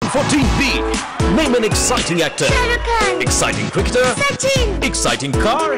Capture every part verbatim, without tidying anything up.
fourteen B. Name an exciting actor. Shah Rukh Khan. Exciting cricketer. Sachin. Exciting car.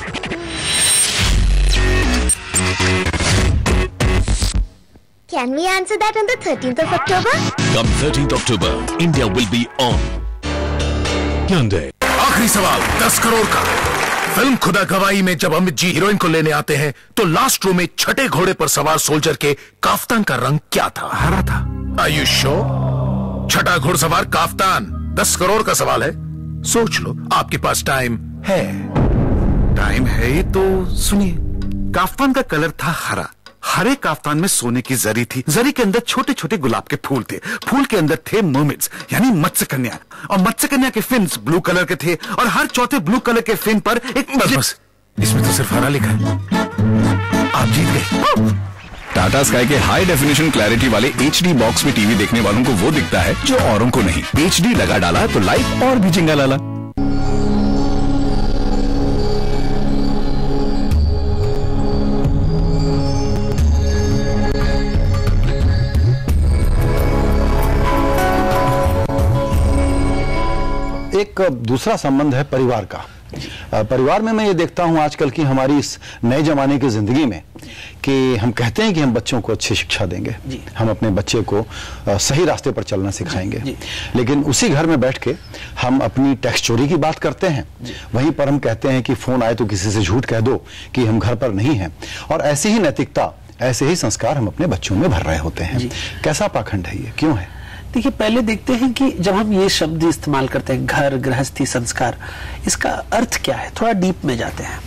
Can we answer that on the thirteenth of October? Come thirteenth October, India will be on Hyundai. आखिरी सवाल दस करोड़ का। Film खुदा गवाही में जब Amit ji heroine को लेने आते हैं तो लास्ट रो में छठे घोड़े पर सवार सोल्जर के काफ्तान का रंग क्या था? हरा था। Are you sure? छठा घुड़सवार काफ्तान। दस करोड़ का सवाल है, सोच लो। आपके पास टाइम है। टाइम है तो सुनिए। काफ्तान का कलर था हरा। हरे काफ्तान में सोने की जरी थी। जरी के अंदर छोटे छोटे गुलाब के फूल थे। फूल के अंदर थे मर्मेड्स यानी मत्स्य कन्या, और मत्स्य कन्या के फिन्स ब्लू कलर के थे, और हर चौथे ब्लू कलर के फिन पर एक बस बस, इसमें तो सिर्फ हरा लिखा है। आप जीत गए। टाटा स्काई के हाई डेफिनेशन क्लैरिटी वाले एच डी बॉक्स में टीवी देखने वालों को वो दिखता है जो औरों को नहीं। एच डी लगा डाला तो लाइफ और भी चिंगा लाला। एक दूसरा संबंध है परिवार का। परिवार में मैं ये देखता हूं आजकल की हमारी इस नए जमाने की जिंदगी में कि हम कहते हैं कि हम बच्चों को अच्छी शिक्षा देंगे, हम अपने बच्चे को सही रास्ते पर चलना सिखाएंगे, लेकिन उसी घर में बैठ के हम अपनी टैक्स चोरी की बात करते हैं। वहीं पर हम कहते हैं कि फोन आए तो किसी से झूठ कह दो कि हम घर पर नहीं हैं, और ऐसी ही नैतिकता, ऐसे ही संस्कार हम अपने बच्चों में भर रहे होते हैं। कैसा पाखंड है ये, क्यों है? देखिए, पहले देखते हैं कि जब हम ये शब्द इस्तेमाल करते हैं, घर, गृहस्थी, संस्कार, इसका अर्थ क्या है, थोड़ा डीप में जाते हैं।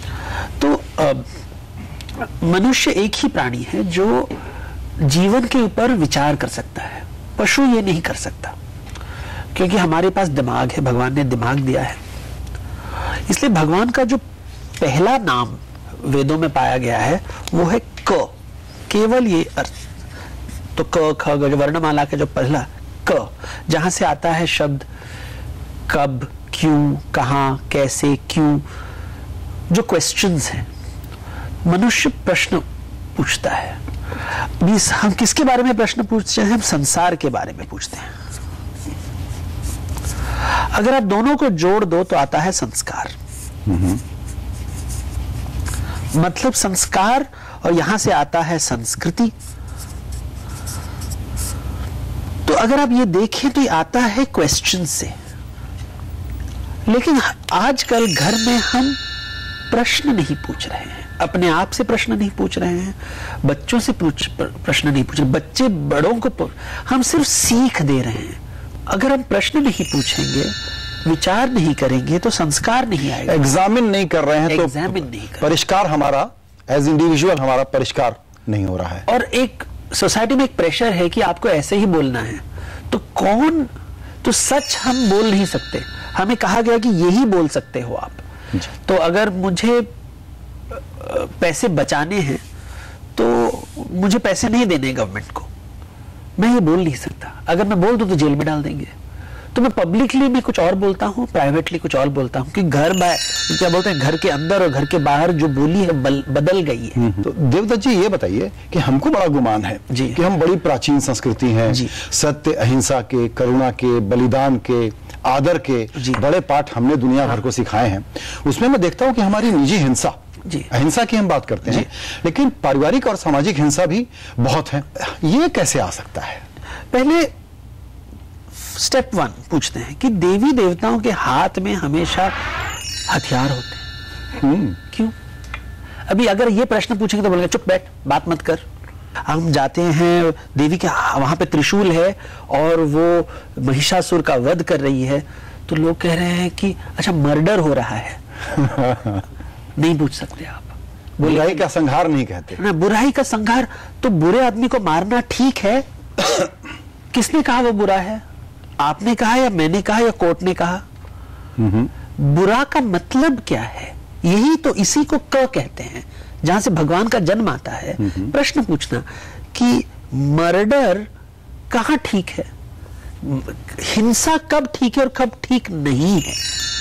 तो मनुष्य एक ही प्राणी है जो जीवन के ऊपर विचार कर सकता है। पशु ये नहीं कर सकता, क्योंकि हमारे पास दिमाग है, भगवान ने दिमाग दिया है। इसलिए भगवान का जो पहला नाम वेदों में पाया गया है वो है क, केवल ये अर्थ। तो क ख ग जो वर्णमाला का जो पहला क, जहां से आता है शब्द कब, क्यों, कहां, कैसे, क्यों, जो क्वेश्चंस हैं। मनुष्य प्रश्न पूछता है। बीस हम किसके बारे में प्रश्न पूछते हैं? हम संसार के बारे में पूछते हैं। अगर आप दोनों को जोड़ दो तो आता है संस्कार। मतलब संस्कार, और यहां से आता है संस्कृति। तो अगर आप ये देखें तो ये आता है क्वेश्चन से। लेकिन आजकल घर में हम प्रश्न नहीं पूछ रहे हैं, अपने आप से प्रश्न नहीं पूछ रहे हैं, बच्चों से पूछ प्रश्न नहीं पूछ रहे, बच्चे बड़ों को हम सिर्फ सीख दे रहे हैं। अगर हम प्रश्न नहीं पूछेंगे, विचार नहीं करेंगे तो संस्कार नहीं आएगा। एग्जामिन नहीं कर रहे हैं तो एग्जामिन नहीं कर, परिष्कार हमारा एज इंडिविजुअल हमारा परिष्कार नहीं हो रहा है। और एक सोसाइटी में एक प्रेशर है कि आपको ऐसे ही बोलना है। तो कौन, तो सच हम बोल नहीं सकते, हमें कहा गया कि यही बोल सकते हो आप। तो अगर मुझे पैसे बचाने हैं तो मुझे पैसे नहीं देने गवर्नमेंट को, मैं ये बोल नहीं सकता। अगर मैं बोल दूं तो जेल में डाल देंगे। तो मैं पब्लिकली में कुछ और बोलता हूँ, प्राइवेटली कुछ और बोलता हूँ कि घर बाहर, क्या बोलते हैं, घर के अंदर और घर के बाहर जो बोली है बल, बदल गई है। तो देवदत्त जी ये बताइए कि हमको बड़ा गुमान है कि हम बड़ी प्राचीन संस्कृति हैं, सत्य, अहिंसा के, करुणा के, बलिदान के, आदर के बड़े पाठ हमने दुनिया भर को सिखाए हैं। उसमें मैं देखता हूँ कि हमारी निजी हिंसा, अहिंसा की हम बात करते हैं, लेकिन पारिवारिक और सामाजिक हिंसा भी बहुत है। ये कैसे आ सकता है? पहले स्टेप वन पूछते हैं कि देवी देवताओं के हाथ में हमेशा हथियार होते हैं, क्यों? अभी अगर ये प्रश्न पूछेंगे तो बोलेंगे चुप बैठ, बात मत कर। हम जाते हैं देवी के, वहां पे त्रिशूल है और वो महिषासुर का वध कर रही है, तो लोग कह रहे हैं कि अच्छा मर्डर हो रहा है। नहीं पूछ सकते आप। बुराई का संहार नहीं कहते ना, बुराई का संहार। तो बुरे आदमी को मारना ठीक है? किसने कहा वो बुरा है? आपने कहा या मैंने कहा या कोर्ट ने कहा? बुरा का मतलब क्या है? यही तो, इसी को क कहते हैं, जहां से भगवान का जन्म आता है। प्रश्न पूछना कि मर्डर कहां ठीक है, हिंसा कब ठीक है और कब ठीक नहीं है।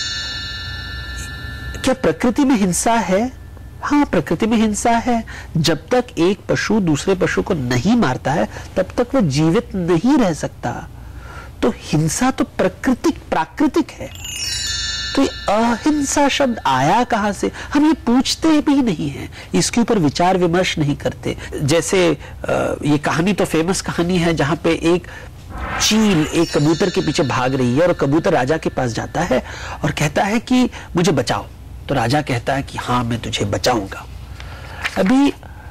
क्या प्रकृति में हिंसा है? हाँ, प्रकृति में हिंसा है। जब तक एक पशु दूसरे पशु को नहीं मारता है तब तक वो जीवित नहीं रह सकता। तो तो हिंसा तो प्रकृतिक प्राकृतिक है। तो ये अहिंसा शब्द आया कहां से, हम ये पूछते भी नहीं हैं, इसके ऊपर विचार विमर्श नहीं करते। जैसे ये कहानी तो फेमस कहानी है जहां पे एक चील एक कबूतर के पीछे भाग रही है और कबूतर राजा के पास जाता है और कहता है कि मुझे बचाओ। तो राजा कहता है कि हाँ मैं तुझे बचाऊंगा। अभी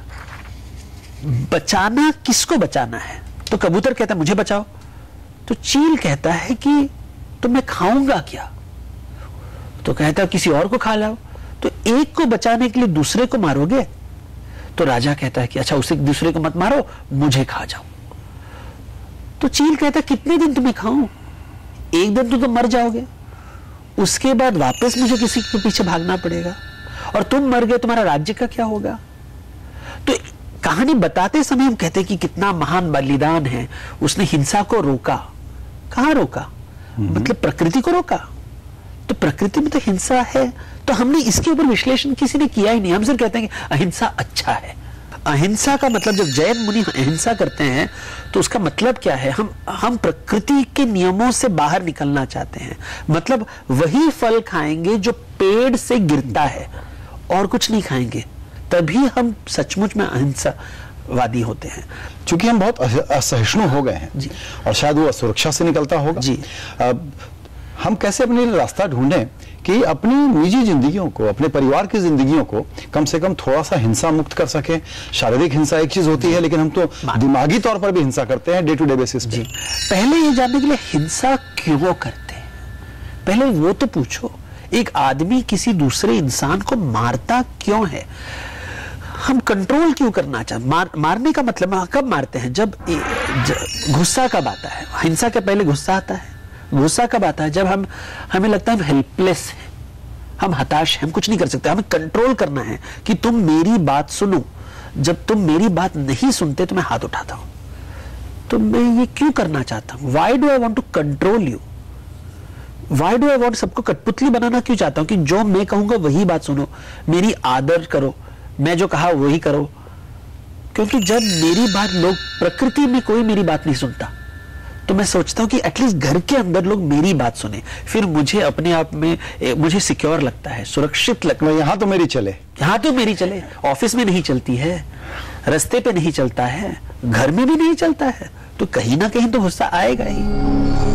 बचाना किसको बचाना है? तो कबूतर कहता है मुझे बचाओ। तो चील कहता है कि तो मैं खाऊंगा क्या? तो कहता है किसी और को खा लाओ। तो एक को बचाने के लिए दूसरे को मारोगे? तो राजा कहता है कि अच्छा उसे दूसरे को मत मारो, मुझे खा जाओ। तो चील कहता है कितने दिन तुम्हें खाऊं? एक दिन तो तुम मर जाओगे, उसके बाद वापस मुझे किसी के पीछे भागना पड़ेगा, और तुम मर गए तुम्हारा राज्य का क्या होगा? तो कहानी बताते समय हम कहते हैं कि कितना महान बलिदान है, उसने हिंसा को रोका। कहां रोका? मतलब प्रकृति को रोका। तो प्रकृति में तो हिंसा है, तो हमने इसके ऊपर विश्लेषण किसी ने किया ही नहीं। हम सिर्फ कहते हैं कि अहिंसा अच्छा है। अहिंसा का मतलब जब जैन मुनि अहिंसा करते हैं तो उसका मतलब क्या है? हम हम प्रकृति के नियमों से बाहर निकलना चाहते हैं। मतलब वही फल खाएंगे जो पेड़ से गिरता है और कुछ नहीं खाएंगे, तभी हम सचमुच में अहिंसावादी होते हैं। क्योंकि हम बहुत असहिष्णु हो गए हैं जी। और शायद वो असुरक्षा से निकलता होगा जी। अब हम कैसे अपने लिए रास्ता ढूंढें कि अपनी निजी जिंदगियों को, अपने परिवार की जिंदगियों को कम से कम थोड़ा सा हिंसा मुक्त कर सकें। शारीरिक हिंसा एक चीज होती है, लेकिन हम तो दिमागी तौर पर भी हिंसा करते हैं डे टू डे बेसिस पे। पहले ये जानने के लिए हिंसा क्यों करते हैं, पहले वो तो पूछो। एक आदमी किसी दूसरे इंसान को मारता क्यों है? हम कंट्रोल क्यों करना चाहते? मार, मारने का मतलब कब मारते हैं? जब गुस्सा कब आता है? हिंसा के पहले गुस्सा आता है। गुस्सा कब आता है? जब हम हमें लगता है हम हेल्पलेस हैं, हम हताश हैं, हम कुछ नहीं कर सकते। हमें कंट्रोल करना है कि तुम मेरी बात सुनो। जब तुम मेरी बात नहीं सुनते तो मैं हाथ उठाता हूं। तो मैं ये क्यों करना चाहता हूं? Why do I want to control you? Why do I want सबको कठपुतली बनाना क्यों चाहता हूं कि जो मैं कहूंगा वही बात सुनो, मेरी आदर करो, मैं जो कहा वही करो? क्योंकि जब मेरी बात लोग, प्रकृति में कोई मेरी बात नहीं सुनता, तो मैं सोचता हूं कि एटलीस्ट घर के अंदर लोग मेरी बात सुने, फिर मुझे अपने आप में ए, मुझे सिक्योर लगता है, सुरक्षित लगता है। यहां तो मेरी चले, यहां तो मेरी चले। ऑफिस में नहीं चलती है, रास्ते पे नहीं चलता है, घर में भी नहीं चलता है, तो कहीं ना कहीं तो गुस्सा आएगा ही।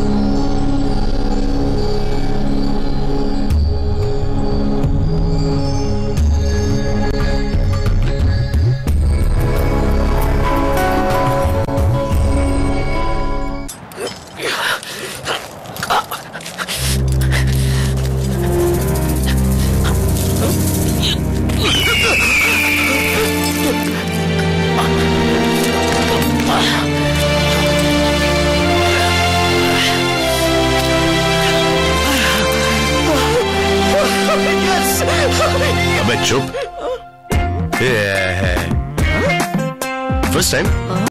अबे चुप। First time